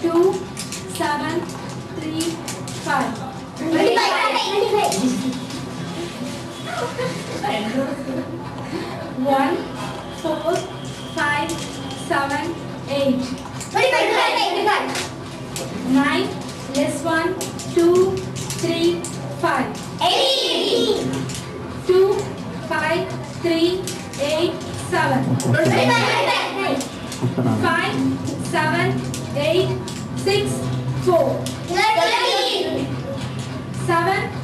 2, 7, 3, 5. 1, 4, 5, 7, 8. 9, less 1, 2, 3, 5. 2, 5, 3, 8, 7. 5, 7, 8, 6, 4. 7,